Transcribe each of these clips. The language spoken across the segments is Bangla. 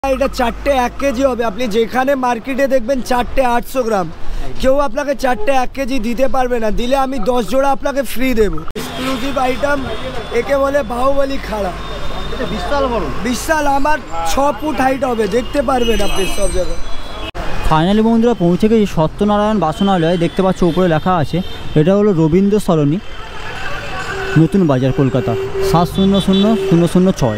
এটা চারটে 1 কেজি হবে। আপনি যেখানে মার্কেটে দেখবেন চারটে 800 গ্রাম, কেউ আপনাকে চারটে 1 কেজি দিতে পারবে না। দিলে আমি 10 জোড়া আপনাকে ফ্রি দেবো। এক্সক্লুসিভ আইটেম, একে বলে বাহুবলী খাড়া। এটা বিশাল বড়, বিশাল, আমার 6 ফুট হাইট হবে, দেখতে পারবেন আপনি সব জায়গায়। ফাইনালি বন্ধুরা পৌঁছে গেছি সত্যনারায়ণ বাসনালয়। দেখতে পাচ্ছ উপরে লেখা আছে, এটা হলো রবীন্দ্র সরণি, নতুন বাজার, কলকাতা 700006।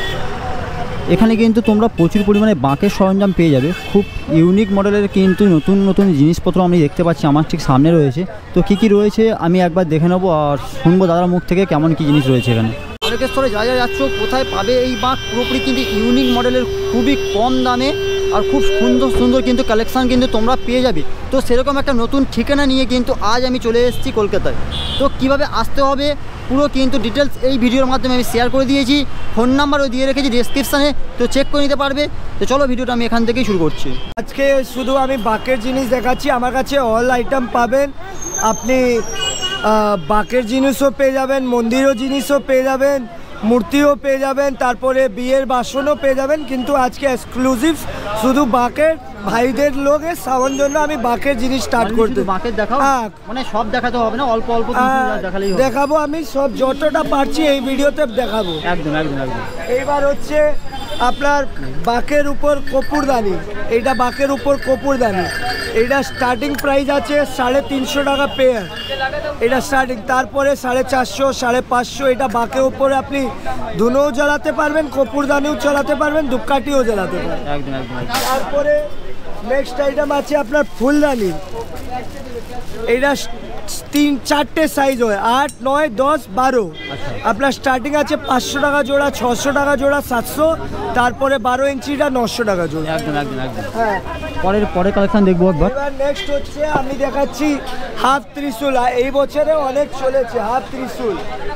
এখানে কিন্তু তোমরা প্রচুর পরিমাণে বাঁকের সরঞ্জাম পেয়ে যাবে, খুব ইউনিক মডেলের কিন্তু নতুন নতুন জিনিসপত্র আমি দেখতে পাচ্ছি আমার ঠিক সামনে রয়েছে। তো কী কী রয়েছে আমি একবার দেখে নেবো আর শুনবো দাদার মুখ থেকে কেমন কী জিনিস রয়েছে এখানে। অনেকের স্তরে যা যা যাচ্ছ কোথায় পাবে এই বাঁক, পুরোপুরি কিন্তু ইউনিক মডেলের, খুবই কম দামে আর খুব সুন্দর সুন্দর কিন্তু কালেকশান কিন্তু তোমরা পেয়ে যাবে। তো সেরকম একটা নতুন ঠিকানা নিয়ে কিন্তু আজ আমি চলে এসেছি কলকাতায়। তো কিভাবে আসতে হবে পুরো কিন্তু ডিটেলস এই ভিডিওর মাধ্যমে আমি শেয়ার করে দিয়েছি, ফোন নাম্বারও দিয়ে রেখেছি ডেসক্রিপশানে, তো চেক করে নিতে পারবে। তো চলো ভিডিওটা আমি এখান থেকেই শুরু করছি। আজকে শুধু আমি বাঁকের জিনিস দেখাচ্ছি, আমার কাছে অল আইটেম পাবেন। আপনি বাঁকের জিনিসও পেয়ে যাবেন, মন্দিরও জিনিসও পেয়ে যাবেন, মূর্তিও পেয়ে যাবেন, তারপরে বিয়ের বাসনও পেয়ে যাবেন। কিন্তু আজকে এক্সক্লুসিভ শুধু বাঁকের ভাইদের লোকের সামান জন্য আমি বাঁকের জিনিস স্টার্ট করতে। বাঁকের দেখাও, মানে সব দেখাতে হবে না, অল্প অল্প দেখালেই হবে। দেখাবো আমি সব, যতটা পারছি এই ভিডিওতে দেখাবো। একদম একদম একদম। এইবার হচ্ছে আপনার বাঁকের উপর কপুরদানি, এইটা বাঁকের উপর কপুরদানি, এইটা স্টার্টিং প্রাইস আছে 350 টাকা পেয়ার, এটা স্টার্টিং। তারপরে 450, 550, এটা বাঁকের উপরে আপনি ধুনোও জ্বালাতে পারবেন, কপুরদানিও জ্বালাতে পারবেন, ধূপকাঠিও জ্বালাতে পারবেন। একদম একদম। তারপরে নেক্সট আইটেম আছে আপনার ফুলদানি, এইটা 3-4টে সাইজ হয়, 8, 9, 10, 12। আপনার স্টার্টিং আছে 500 টাকা জোড়া, 600 টাকা জোড়া, 700, তারপরে 12 ইঞ্চিটা 900 টাকা জোড়া। একদম একদম একদম। হ্যাঁ, পরের কালেকশন দেখবো একবার। এবার নেক্সট হচ্ছে আমি দেখাচ্ছি হাফ ত্রিশূল। এই বছরে অনেক চলেছে হাফ ত্রিশূল।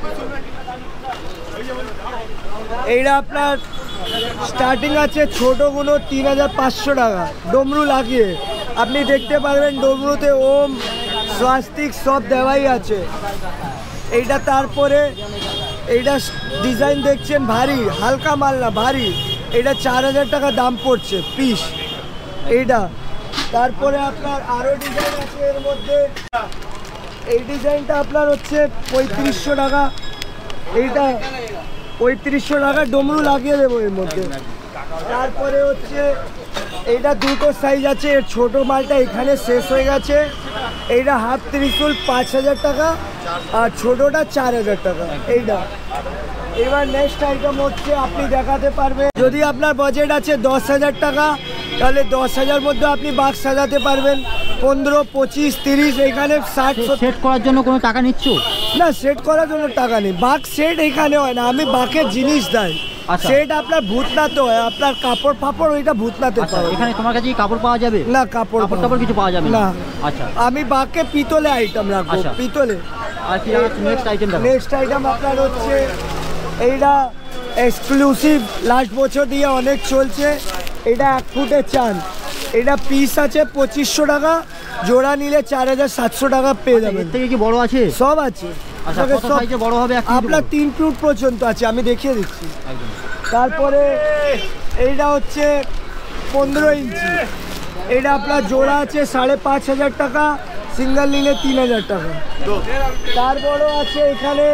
এইটা আপনার স্টার্টিং আছে ছোটোগুলো 3500 টাকা, ডমরু লাগিয়ে আপনি দেখতে পারবেন। ডমরুতে ওম, স্বাস্তিক সব দেওয়াই আছে এইটা। তারপরে এইটা ডিজাইন দেখছেন ভারী, হালকা মাল না ভারী, এটা 4000 টাকা দাম পড়ছে পিস এইটা। তারপরে আপনার আরও ডিজাইন আছে এর মধ্যে, এই ডিজাইনটা আপনার হচ্ছে 3500 টাকা, এইটা 3500 টাকা, ডমরু লাগিয়ে দেবো এর মধ্যে। তারপরে হচ্ছে এইটা দুটো সাইজ আছে, এর ছোটো মালটা এখানে শেষ হয়ে গেছে, এইটা হাফ ত্রিশূল 5000 টাকা আর ছোটোটা 4000 টাকা এইটা। এবার নেক্সট আইটেম হচ্ছে আপনি দেখাতে পারবেন, যদি আপনার বাজেট আছে 10,000 টাকা, তাহলে 10,000 মধ্যে আপনি বাঁক সাজাতে পারবেন। 15, 25, 30, এখানে 60। সেট করার জন্য কোনো টাকা নিচ্ছ না? সেট করার জন্য টাকা নেই, বাঁক সেট এখানে হয় না, আমি বাঁকের জিনিস দেয়। সেট আপনার ভূতনাতে হয়, আপনার কাপড় ফাপড় ওইটা ভূতনাতে পাওয়া। এখানে তোমার কাছে কাপড় পাওয়া যাবে না? কাপড় কিছু পাওয়া যাবে না। আচ্ছা, আমি বাঁকে পিতলে আইটেম রাখবো, পিতলে। আর কি নেক্সট আইটেম? নেক্সট আইটেম আপনার হচ্ছে এইটা এক্সক্লুসিভ, লাস্ট বছর দিয়ে অনেক চলছে, এটা 1 ফুটের চান, এটা পিস আছে 2500 টাকা, জোড়া নিলে 4700 টাকা পেয়ে যাবেন। এর থেকে কি বড় আছে? সব আছে। বড় হবে আপনার 3 ফুট পর্যন্ত আছে, আমি দেখিয়ে দিচ্ছি। তারপরে এইটা হচ্ছে 15 ইঞ্চি, এটা আপনার জোড়া আছে 5500 টাকা, সিঙ্গেল নিলে 3000 টাকা। তারপরে আছে এখানে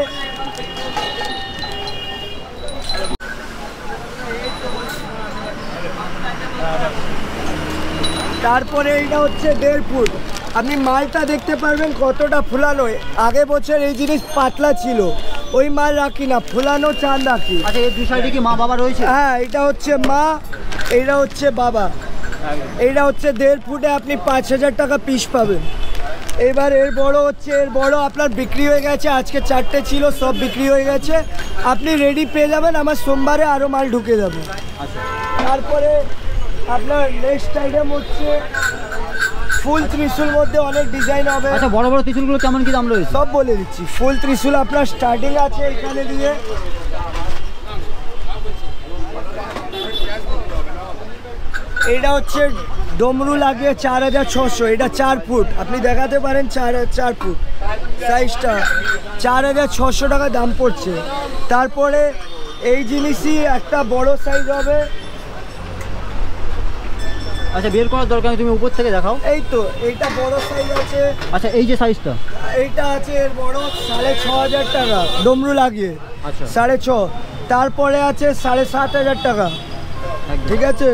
তারপরে এইটা হচ্ছে 1.5 ফুট, আপনি মালটা দেখতে পারবেন কতটা ফুলানো। আগে বছর এই জিনিস পাতলা ছিল, ওই মাল রাখি না, ফুলানো চান রাখি। আচ্ছা, এই দুই সাইডে কি মা বাবা রয়েছে? হ্যাঁ, এটা হচ্ছে মা, এইটা হচ্ছে বাবা। এইটা হচ্ছে 1.5 ফুটে আপনি 5000 টাকা পিস পাবেন। এবার এর বড় হচ্ছে, এর বড় আপনার বিক্রি হয়ে গেছে, আজকে 4টে ছিল, সব বিক্রি হয়ে গেছে, আপনি রেডি পেয়ে যাবেন, আমার সোমবারে আরও মাল ঢুকে যাবে। তারপরে আপনার নেক্সট আইটেম হচ্ছে ফুল ত্রিশূল, মধ্যে অনেক ডিজাইন হবে। আচ্ছা, বড় বড় ত্রিশূলগুলো কেমন কি দাম রয়েছে? সব বলে দিচ্ছি। ফুল ত্রিশূল আপনার স্টার্টিং আছে এখানে দিয়ে, এটা হচ্ছে ডমরু লাগিয়ে 4600, এটা 4 ফুট, আপনি দেখাতে পারেন 4 ফুট সাইজটা, 4600 টাকা দাম পড়ছে। তারপরে এই জিনিসই একটা বড় সাইজ হবে, আচ্ছা বের করার দরকার নেই, তুমি উপর থেকে দেখাও। এই তো এইটা বড় সাইজ আছে। আচ্ছা এই যে সাইজটা, এইটা আছে এর বড় 6,500 টাকা ডমরু লাগিয়ে। আচ্ছা 6,500। তারপরে আছে 7,500 টাকা। একদম। ঠিক আছে,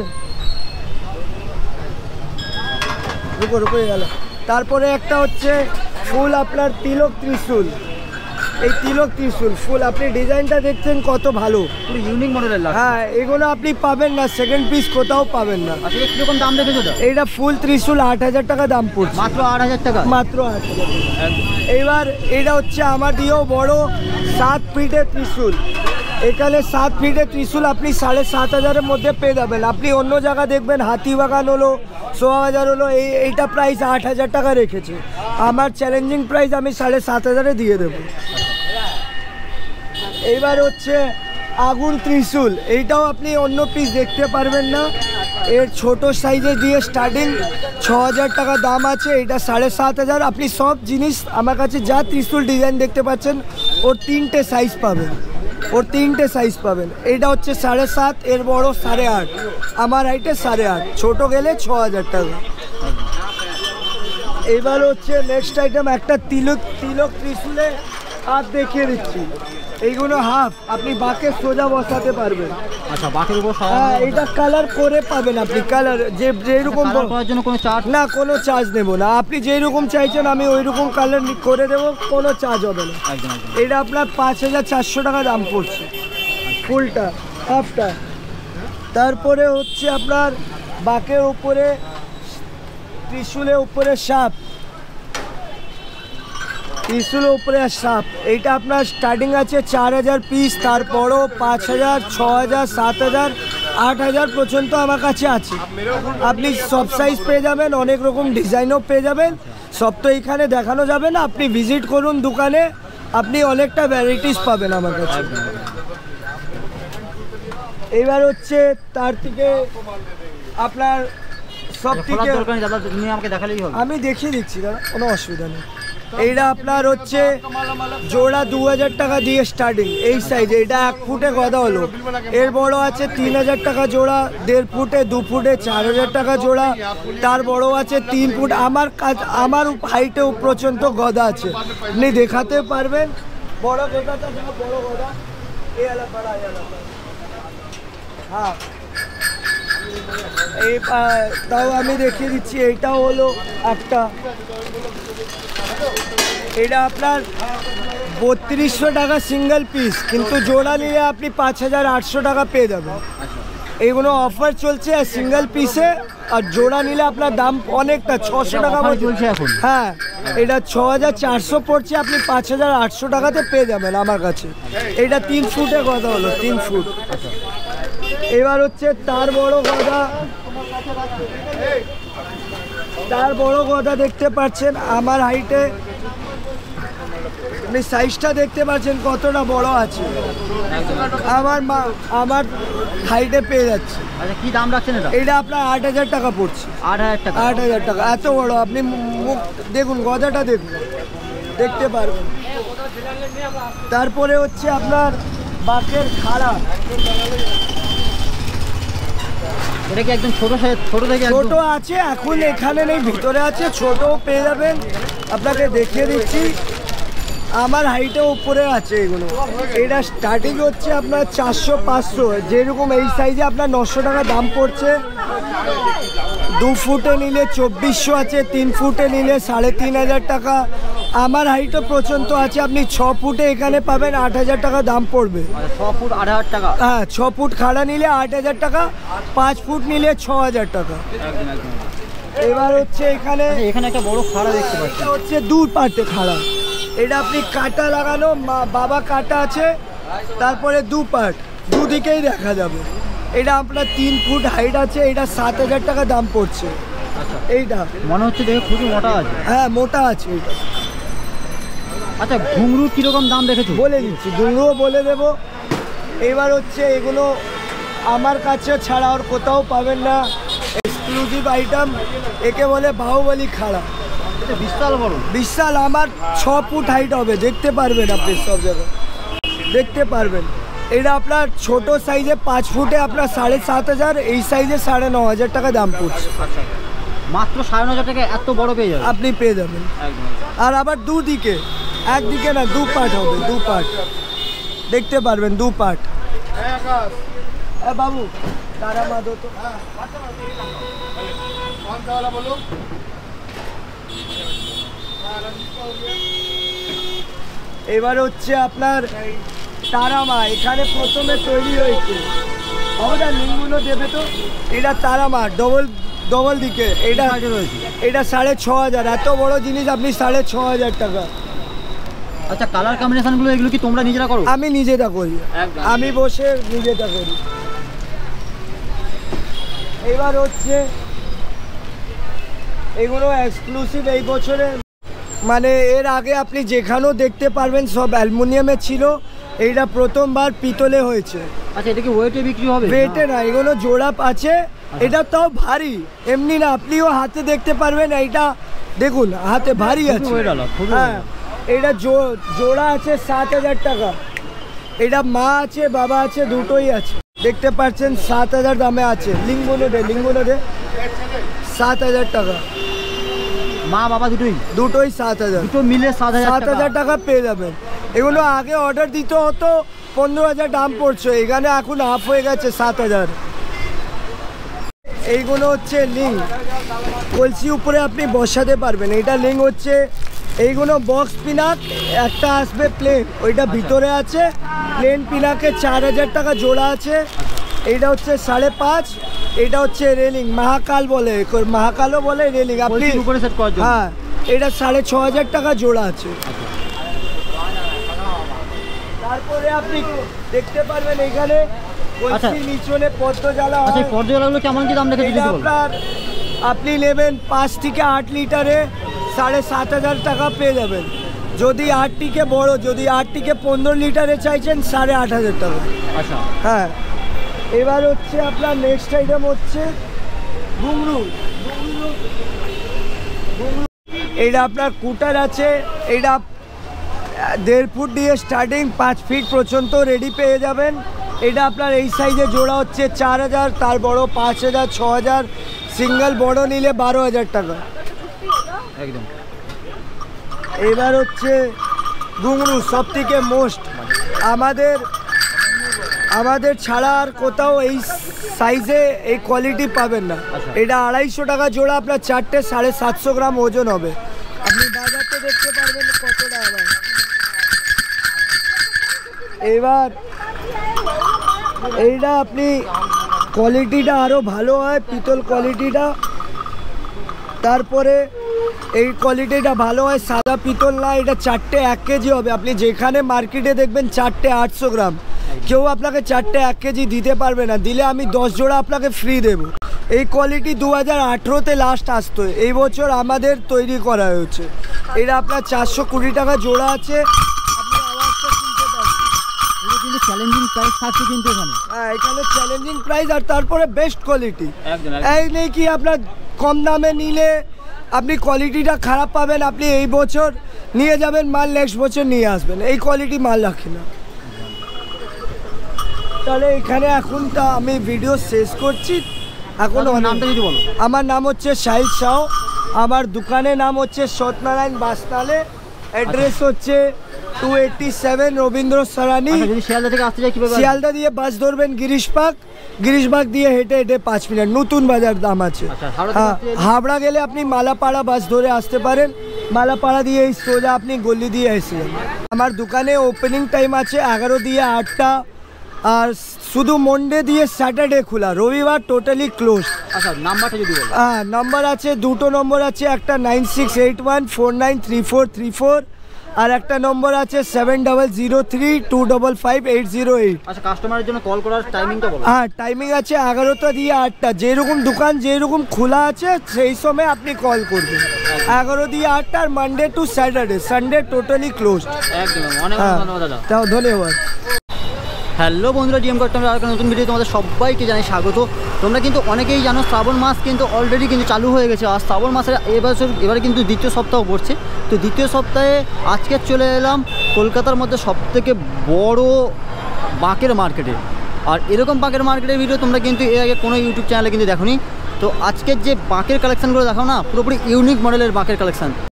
রুকো গেল। তারপরে একটা হচ্ছে ফুল আপনার তিলক ত্রিশূল। এই তিলক ত্রিশূল ফুল, আপনি ডিজাইনটা দেখছেন কত ভালো, পুরো ইউনিক মডেলের লাগছে। হ্যাঁ এগুলো আপনি পাবেন না, সেকেন্ড পিস কোথাও পাবেন না। আচ্ছা কিরকম দাম রেখেছো এটা? এইটা ফুল ত্রিশূল 8,000 টাকা দাম পড়ছে। মাত্র 8,000 টাকা? মাত্র 8,000 টাকা। এইবার এটা হচ্ছে আমার দিয়েও বড় 7 ফিটের ত্রিশূল। এখানে 7 ফিটের ত্রিশূল আপনি 7,500 মধ্যে পেয়ে যাবেন। আপনি অন্য জায়গা দেখবেন হাতিবাগান হলো, শোভাবাজার হলো, এইটা প্রাইস 8,000 টাকা রেখেছে। আমার চ্যালেঞ্জিং প্রাইস আমি 7,500 দিয়ে দেবো। এইবার হচ্ছে আগুন ত্রিশূল, এইটাও আপনি অন্য পিস দেখতে পারবেন না। এর ছোট সাইজে দিয়ে স্টার্টিং 6,000 টাকা দাম আছে। এটা 7,500। আপনি সব জিনিস আমার কাছে যা ত্রিশূল ডিজাইন দেখতে পাচ্ছেন ওর 3টে সাইজ পাবেন। এটা হচ্ছে 7.5, এর বড় 8.5, আমার হাইটে 8.5, ছোট গেলে 6,000 টাকা। এবার হচ্ছে নেক্সট আইটেম একটা তিলক ত্রিশূলে হাত দেখিয়ে দিচ্ছি। এইগুলো হাফ, আপনি বাঁকে সোজা বসাতে পারবেন। আচ্ছা বাকির উপর হ্যাঁ এটা কালার করে পাবেন আপনি, কালার যেরকম করার জন্য কোনো চার্জ? না, কোনো চার্জ নেব না। আপনি যেই রকম চাইছেন আমি ওই রকম কালার করে দেবো, কোনো চার্জ হবে না। এটা আপনার 5,400 টাকা দাম পড়ছে ফুলটা, হাফটা। তারপরে হচ্ছে আপনার বাঁকের উপরে ত্রিশূলের উপরে সাপ, ত্রিশূলের উপরে সাপ। এইটা আপনার স্টার্টিং আছে 4,000 পিস, তারপরও 5,000, 6,000, 7,000, 8,000 পর্যন্ত আমার কাছে আছে। আপনি সব সাইজ পেয়ে যাবেন, অনেক রকম ডিজাইনও পেয়ে যাবেন। সব তো এইখানে দেখানো যাবে না, আপনি ভিজিট করুন দোকানে, আপনি অনেকটা ভ্যারাইটিস পাবেন আমার কাছে। এবার হচ্ছে তার থেকে আপনার সব থেকে আমি দেখিয়ে দিচ্ছি দাদা, কোনো অসুবিধা নেই। এইটা আপনার হচ্ছে জোড়া 2,000 টাকা দিয়ে স্টার্টিং। এই সাইজে এটা 1 ফুটে গদা হলো। এর বড় আছে 3,000 টাকা জোড়া, 1.5 ফুটে, 2 ফুটে 4,000 টাকা জোড়া, তার বড় আছে 3 ফুট। আমার হাইটে পর্যন্ত গদা আছে, আপনি দেখাতে পারবেন। বড় গদাটা, বড় গদা হ্যাঁ এই তাও আমি দেখিয়ে দিচ্ছি। এইটাও হলো একটা, এটা আপনার 3,200 টাকা সিঙ্গেল পিস, কিন্তু জোড়া নিলে আপনি 5,800 টাকা পেয়ে যাবেন। এইগুলো অফার চলছে সিঙ্গেল পিসে, আর জোড়া নিলে আপনার দাম অনেকটা 600 টাকা চলছে এখন। হ্যাঁ এটা 6,400 পড়ছে, আপনি 5,800 টাকাতে পেয়ে যাবেন আমার কাছে। এটা 3 ফুটের কথা হলো, 3 ফুট। এবার হচ্ছে তার বড় গদা দেখতে পাচ্ছেন আমার হাইটে, আপনি সাইজটা দেখতে পাচ্ছেন কতটা বড় আছে। আমার হাইটে পেয়ে যাচ্ছে। আচ্ছা কি দাম রাখছেন এটা? এটা আপনার 8,000 টাকা পড়ছে। 8,000 টাকা? 8,000 টাকা, এত বড়। আপনি মুখ দেখুন, গদাটা দেখুন, দেখতে পারবেন। তারপরে হচ্ছে আপনার বাঁকের খাড়া, এটা কি একদম ছোট সাইজ? ছোট আছে এখন এখানে নেই, ভিতরে আছে, ছোটও পেয়ে যাবেন। আপনাকে দেখিয়ে দিচ্ছি, আমার হাইটে উপরে আছে এগুলো। এটা স্টার্টিং হচ্ছে আপনার 400-500, যেরকম এই সাইজে আপনার 900 টাকা দাম পড়ছে। 2 ফুটে নিলে 2,400 আছে, 3 ফুটে নিলে 3,500 টাকা। আমার হাইটও পর্যন্ত আছে, আপনি 6 ফুটে এখানে পাবেন 8,000 টাকা দাম পড়বে। 6 ফুট 8,000 টাকা? হ্যাঁ 6 ফুট খাড়া নিলে 8,000 টাকা, 5 ফুট নিলে 6,000 টাকা। এবার হচ্ছে এখানে একটা বড় খাড়া দেখতে পাচ্ছি, হচ্ছে 2 পার্টে খাড়া। এটা আপনি কাটা লাগানো, বাবা কাটা আছে, তারপরে 2 পার্ট, দুদিকেই দেখা যাবে। এটা আপনার 3 ফুট হাইট আছে, এটা 7,000 টাকা দাম পড়ছে। এইটা মনে হচ্ছে দেখে খুবই মোটা আছে। হ্যাঁ মোটা আছে এইটা। আচ্ছা ঘুঙরু কিরকম দাম রেখেছো? বলে দিচ্ছি, ঘুঙরুও বলে দেবো। এবার হচ্ছে এগুলো আমার কাছে ছাড়া আর কোথাও পাবেন না, এক্সক্লুসিভ আইটেম। একে বলে বাহুবলী খাড়া। বিশাল বড়, বিশাল। আমার 6 ফুট হাইট হবে, দেখতে পারবেন আপনি, সব জায়গায় দেখতে পারবেন। এটা আপনার ছোট সাইজে 5 ফুটে আপনার 7,500, এই সাইজে 9,500 টাকা দাম পড়ছে। আচ্ছা, মাত্র 9,500 টাকা এত বড় পেয়ে যাবেন আপনি পেয়ে যাবেন। আর আবার দুদিকে, একদিকে না, 2 পার্ট হবে, 2 পার্ট দেখতে পারবেন, 2 পার্ট। বাবু তারা মাদো তো এবার হচ্ছে আপনার তারামা, এখানে প্রথমে তৈরি হয়েছে। আমাদের লিঙ্কগুলো দেবে তো। এটা তারামা ডবল দিকে, এটা 6,500। এত বড় জিনিস আপনি 6,500 টাকা। আচ্ছা, কালার কম্বিনেশনগুলো এগুলো কি তোমরা নিজেরা করো? আমি নিজেটা করি, আমি বসে নিজেটা করি। এবার হচ্ছে এগুলো এক্সক্লুসিভ এই বছরে, মানে এর আগে আপনি যেখানেও দেখতে পারবেন সব অ্যালুমিনিয়ামে ছিল, এইটা প্রথমবার পিতলে হয়েছে। আচ্ছা, এটা কি ওয়েটে বিক্রি হবে? ওয়েটে না, এগুলো জোড়া আছে। এটা তাও ভারী, এমনি না, আপনিও হাতে দেখতে পারবেন। এইটা দেখুন হাতে ভারী আছে। হ্যাঁ, এটা জোড়া আছে 7,000 টাকা। এটা মা আছে বাবা আছে দুটোই আছে, দেখতে পাচ্ছেন 7,000 দামে আছে। লিঙ্গুনো দে 7,000 টাকা। মা বাবা দুটোই 7,000, দুটো মিলে 7,000 টাকা পেয়ে যাবেন। এগুলো আগে অর্ডার দিতে হতো, 15,000 দাম পড়ছে, এখানে এখন হাফ হয়ে গেছে 7,000। এইগুলো হচ্ছে লিঙ্ক, কলসি উপরে আপনি বসাতে পারবেন। এটা লিঙ্ক হচ্ছে, এইগুলো বক্স পিনাক একটা আসবে প্লেন, ওইটা ভিতরে আছে। প্লেন পিনাকে 4,000 টাকা জোড়া আছে। এইটা হচ্ছে 5.5। এটা হচ্ছে রেলিং, মহাকাল বলে, মহাকালও বলে রেলিং। আপনি হ্যাঁ, এটা 6,500 টাকা জোড়া আছে। তারপরে আপনি দেখতে পারবেন এখানে নিচনে পদ্মজালা। পদ্মজালাগুলো কেমন কি দাম রেখেছে? আপনার আপনি নেবেন 5 থেকে 8 লিটারে 7,500 টাকা পেয়ে যাবেন। যদি 8 টিকে বড়, যদি 8 টিকে 15 লিটারে চাইছেন 8,500 টাকা। আচ্ছা, হ্যাঁ। এবার হচ্ছে আপনার নেক্সট আইটেম হচ্ছে ঘুংরু। এইটা আপনার কুটার আছে, এইটা 1.5 ফুট দিয়ে স্টার্টিং 5 ফিট পর্যন্ত রেডি পেয়ে যাবেন। এটা আপনার এই সাইজে জোড়া হচ্ছে 4,000, তার বড় 5,000, 6,000, সিঙ্গেল বড় নিলে 12,000 টাকা একদম। এবার হচ্ছে ঘুংরু, সব থেকে মোস্ট, আমাদের ছাড়া আর কোথাও এই সাইজে এই কোয়ালিটি পাবেন না। এটা 250 টাকা জোড়া, আপনার 4টে 750 গ্রাম ওজন হবে। আপনি বাজারতে দেখতে পারবেন কত টাকা। এবার এইটা আপনি কোয়ালিটিটা আরও ভালো হয়, পিতল কোয়ালিটিটা। তারপরে এই কোয়ালিটিটা ভালো হয়, সাদা পিতল না। এটা 4টে 1 কেজি হবে। আপনি যেখানে মার্কেটে দেখবেন 4টে 800 গ্রাম, কেউ আপনাকে 4টে 1 কেজি দিতে পারবে না। দিলে আমি 10 জোড়া আপনাকে ফ্রি দেবো। এই কোয়ালিটি 2018-তে লাস্ট আসতো, এই বছর আমাদের তৈরি করা হয়েছে। এটা আপনার 420 টাকা জোড়া আছে। আপনি আওয়াজটা শুনতে পাচ্ছেন, এটা কিন্তু চ্যালেঞ্জিং প্রাইস থাকছে কিন্তু এখানে। হ্যাঁ, এখানে চ্যালেঞ্জিং প্রাইস, আর তারপরে বেস্ট কোয়ালিটি। একদম। এই নেই কি আপনার কম দামে নিলে আপনি কোয়ালিটিটা খারাপ পাবেন। আপনি এই বছর নিয়ে যাবেন মাল, নেক্সট বছর নিয়ে আসবেন, এই কোয়ালিটি মাল রাখি না। তাহলে এখানে এখন তা আমি ভিডিও শেষ করছি। এখন নামটা যদি বলো। আমার নাম হচ্ছে সাহিল শাহ, আমার দোকানের নাম হচ্ছে সত্যনারায়ণ বাসনালে। অ্যাড্রেস হচ্ছে 287 রবীন্দ্র সরানি। যদি শিয়ালদা থেকে আসতে চাই কিভাবে? শিয়ালদা দিয়ে বাস ধরবেন গিরিশবাগ দিয়ে হেঁটে 5 মিনিট, নতুন বাজার দাম আছে। হ্যাঁ, হাবড়া গেলে আপনি মালাপাড়া বাস ধরে আসতে পারেন। মালাপাড়া দিয়ে এই সোজা আপনি গলি দিয়ে এসে। আমার দোকানে ওপেনিং টাইম আছে 11 দিয়ে 8টা, আর শুধু মন্ডে দিয়ে স্যাটারডে খোলা, রবিবার টোটালি ক্লোজ। আচ্ছা, নাম্বারটা যদি বলো। হ্যাঁ, নাম্বার আছে, দুটো নম্বর আছে। একটা 9681493434, আর একটা নম্বর আছে 7003255808। আচ্ছা, কাস্টমারের জন্য কল করার টাইমিংটা বলো। হ্যাঁ, টাইমিং আছে 11টা দিয়ে 8টা, যেরকম দোকান যেরকম খোলা আছে সেই সময় আপনি কল করবেন। 11 দিয়ে 8টা, আর Monday to Saturday, Sunday totally close. একদম, অনেক ধন্যবাদ দাদা। তাও ধন্যবাদ। হ্যালো বন্ধুরা, ডিএম কাস্টমার আর একটা নতুন ভিডিও তোমাদের সবাইকে জানাই স্বাগত। তোমরা কিন্তু অনেকেই জানো শ্রাবণ মাস কিন্তু অলরেডি কিন্তু চালু হয়ে গেছে। আর শ্রাবণ মাসের এবারে কিন্তু দ্বিতীয় সপ্তাহ পড়ছে। তো দ্বিতীয় সপ্তাহে আজকে চলে এলাম কলকাতার মধ্যে সবথেকে বড় বাঁকের মার্কেটে। আর এরকম বাঁকের মার্কেটের ভিডিও তোমরা কিন্তু এর আগে কোনো ইউটিউব চ্যানেলে কিন্তু দেখোনি। তো আজকের যে বাঁকের কালেকশানগুলো দেখাও না, পুরোপুরি ইউনিক মডেলের বাঁকের কালেকশান।